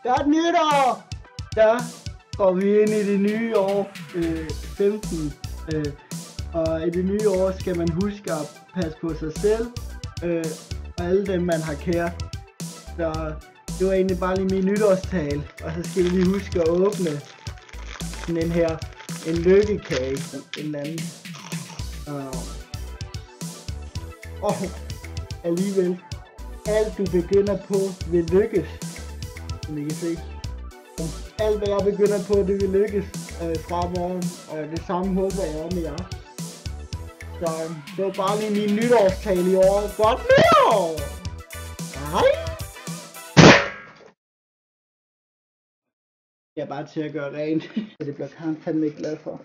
Godt nytår! Der går vi ind i det nye år 15. Og i det nye år skal man huske at passe på sig selv og alle dem man har kært. Så det var egentlig bare lige min nytårstale. Og så skal vi lige huske at åbne sådan en lykkekage, en eller anden. Og alligevel, alt du begynder på vil lykkes, som I kan se. Alt hvad jeg begynder på, det vil lykkes fra morgen, og det samme håber jeg om jer. Så det var bare lige min nytårstale i år. Godt nytår! Hej! Jeg er bare til at gøre rent, så det bliver Karen fandme ikke glad for.